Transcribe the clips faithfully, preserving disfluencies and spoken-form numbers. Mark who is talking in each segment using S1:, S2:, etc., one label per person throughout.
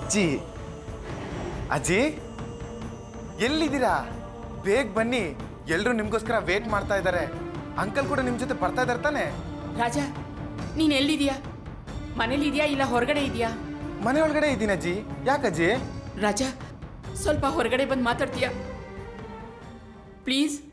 S1: ಅಜ್ಜಿ ಅಜ್ಜಿ ಎಲ್ಲಿದ್ದೀರಾ? ಬೇಗ ಬನ್ನಿ, ಎಲ್ಲರೂ ನಿಮ್ಗೋಸ್ಕರ ವೇಟ್ ಮಾಡ್ತಾ ಇದ್ದಾರೆ. ಅಂಕಲ್ ಕೂಡ ನಿಮ್ ಜೊತೆ ಬರ್ತಾ ಇದ್ದಾರೆ ತಾನೆ?
S2: ರಾಜ, ನೀನ್ ಎಲ್ಲಿದ್ಯಾ? ಮನೇಲಿ ಇದೆಯಾ ಇಲ್ಲ ಹೊರಗಡೆ ಇದೆಯಾ?
S1: ಮನೆ ಒಳಗಡೆ ಇದ್ದೀನಿ ಅಜ್ಜಿ. ಯಾಕಜ್ಜಿ?
S2: ರಾಜ, ಸ್ವಲ್ಪ ಹೊರಗಡೆ ಬಂದು ಮಾತಾಡ್ತೀಯಾ ಪ್ಲೀಸ್?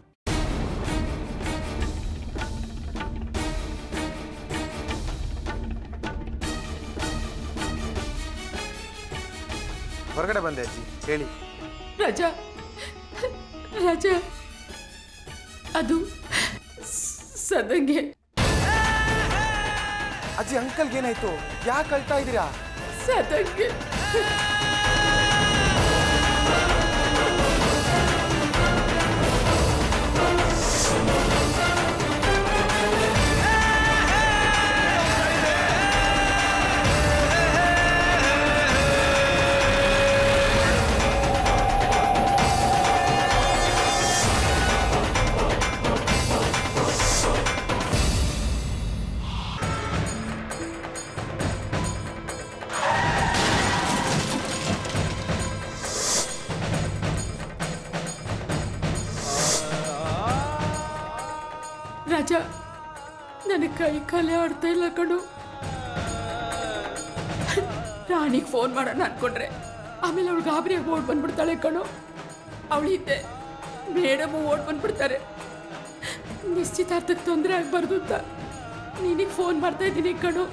S1: ಹೊರಗಡೆ ಬಂದೆ ಅಜ್ಜಿ, ಹೇಳಿ.
S2: ರಾಜ, ರಾಜ, ಅದು ಸದಂಗೆ.
S1: ಅಜ್ಜಿ, ಅಂಕಲ್ಗೆ ಏನಾಯ್ತು? ಯಾಕೆ ಅಳ್ತಾ ಇದ್ದೀರಾ?
S2: ಸದಂಗೆ ರಾಜ, ನನಗೆ ಕೈ ಕಾಲೇ ಆಡ್ತಾ ಇಲ್ಲ ಕಣು. ರಾಣಿಗೆ ಫೋನ್ ಮಾಡೋಣ ಅನ್ಕೊಂಡ್ರೆ ಆಮೇಲೆ ಅವಳು ಗಾಬರಿಯಾಗಿ ಓಡ್ ಬಂದ್ಬಿಡ್ತಾಳೆ ಕಣು. ಅವಳಿದ್ದೆ ಮೇಡಮು ಓಡ್ ಬಂದ್ಬಿಡ್ತಾರೆ. ನಿಶ್ಚಿತಾರ್ಥಕ್ಕೆ ತೊಂದರೆ ಆಗ್ಬಾರ್ದು ಅಂತ ನಿನಗೆ ಫೋನ್ ಮಾಡ್ತಾ ಇದ್ದೀನಿ ಕಣು.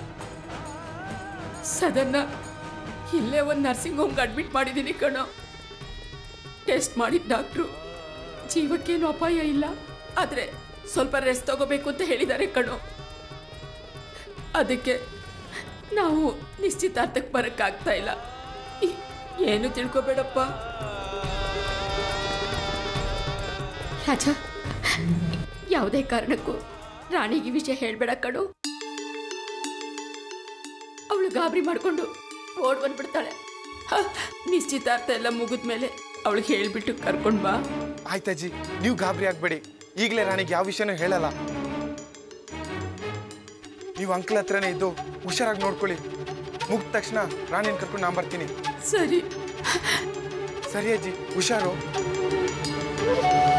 S2: ಸದನ್ನ ಇಲ್ಲೇ ಒಂದು ನರ್ಸಿಂಗ್ ಹೋಮ್ಗೆ ಅಡ್ಮಿಟ್ ಮಾಡಿದ್ದೀನಿ ಕಣು. ಟೆಸ್ಟ್ ಮಾಡಿದ ಡಾಕ್ಟ್ರು ಜೀವಕ್ಕೇನು ಅಪಾಯ ಇಲ್ಲ, ಆದರೆ ಸ್ವಲ್ಪ ರೆಸ್ಟ್ ತಗೋಬೇಕು ಅಂತ ಹೇಳಿದ್ದಾರೆ ಕಣು. ಅದಕ್ಕೆ ನಾವು ನಿಶ್ಚಿತಾರ್ಥಕ್ಕೆ ಬರೋಕ್ಕಾಗ್ತಾ ಇಲ್ಲ. ಏನು ತಿಳ್ಕೊಬೇಡಪ್ಪ. ರಾಜ, ಯಾವುದೇ ಕಾರಣಕ್ಕೂ ರಾಣಿಗೆ ವಿಷಯ ಹೇಳಬೇಡ ಕಣು. ಅವಳು ಗಾಬರಿ ಮಾಡಿಕೊಂಡು ಓಡ್ ಬಂದ್ಬಿಡ್ತಾಳೆ. ನಿಶ್ಚಿತಾರ್ಥ ಎಲ್ಲ ಮುಗಿದ್ಮೇಲೆ ಅವಳಿಗೆ ಹೇಳ್ಬಿಟ್ಟು ಕರ್ಕೊಂಡು ಬಾ.
S1: ಆಯ್ತಜ್ಜಿ, ನೀವು ಗಾಬರಿ ಆಗ್ಬೇಡಿ. ಈಗಲೇ ರಾಣಿಗೆ ಯಾವ ವಿಷಯನೂ ಹೇಳಲ್ಲ. ನೀವು ಅಂಕಲ್ ಹತ್ರನೇ ಇದ್ದು ಹುಷಾರಾಗಿ ನೋಡ್ಕೊಳ್ಳಿ. ಮುಗಿದ ತಕ್ಷಣ ರಾಣಿನ ಕರ್ಕೊಂಡು ನಾನು ಬರ್ತೀನಿ.
S2: ಸರಿ
S1: ಸರಿ ಅಜ್ಜಿ, ಹುಷಾರು.